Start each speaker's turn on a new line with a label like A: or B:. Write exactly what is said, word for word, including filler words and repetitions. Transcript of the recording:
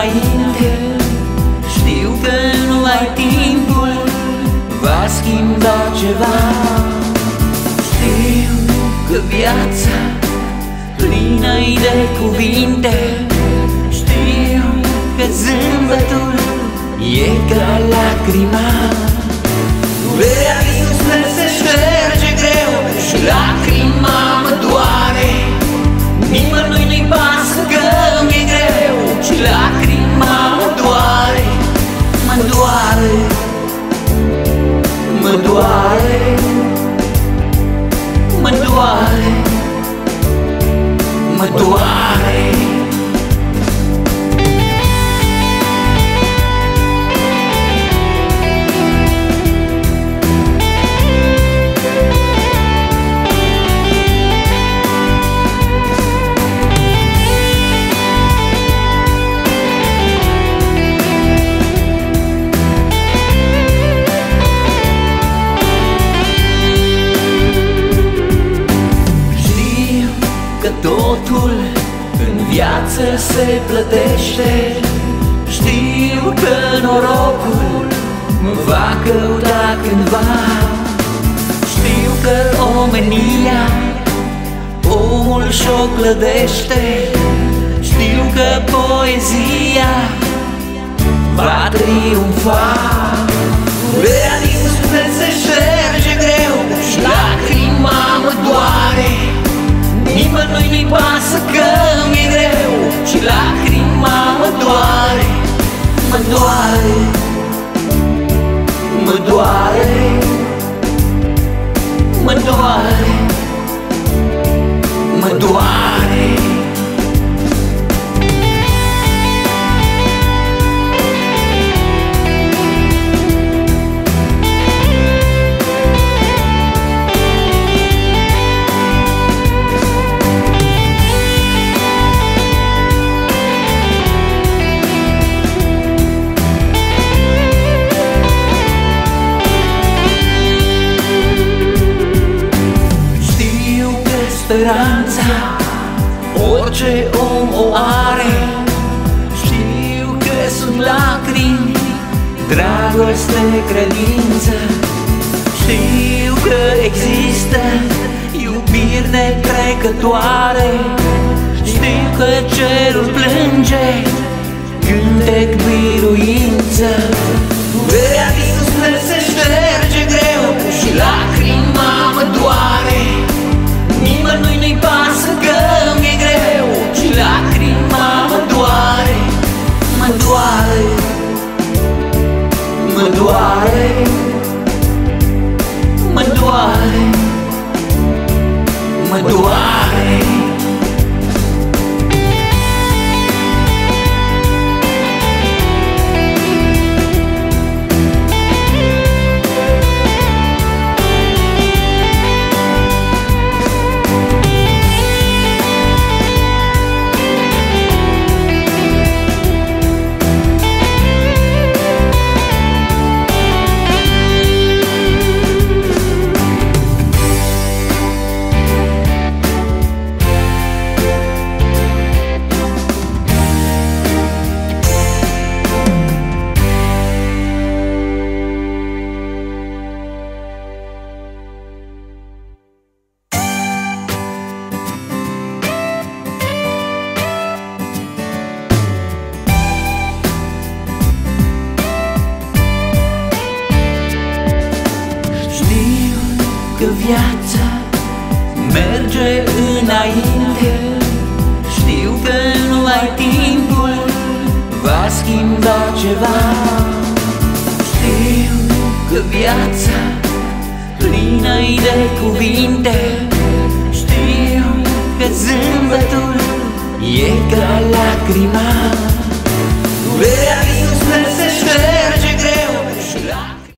A: înainte. Știu că numai timpul va schimba ceva. Știu că viața plină-i de cuvinte. Știu că zâmbetul e ca lacrima. Durerea din suflet se șterge greu și lacrima mă doare. Nimănui nu-i pasă că mi-e greu și lacrima mă doare. Mă doare, mă doare, mă doare, mă doare. Totul în viață se plătește. Știu că norocul mă va căuta cândva. Știu că omenia omul și-o clădește. Știu că poezia va triumfa. Durerea din suflet se șterge greu și lacrima mă doare. Nimănui nu-i pasă că mi-e greu și lacrima mă doare. Mă doare, mă doare, mă doare, mă doare. Speranța orice om o are. Știu că sunt lacrimi, dragoste, credință. Știu că există iubiri netrecătoare. Știu că cerul plânge, cântec biruință. Durerea din suflet se șterge greu și lacrima mă doare. Nimănui nu-i pasă că mi-e greu și lacrima mă doare. Mă doare, mă doare, mă doare, mă doare. Că viața merge înainte. Știu că numai timpul va schimba ceva. Știu că viața plină-i de cuvinte. Știu că zâmbetul e ca lacrima. Durerea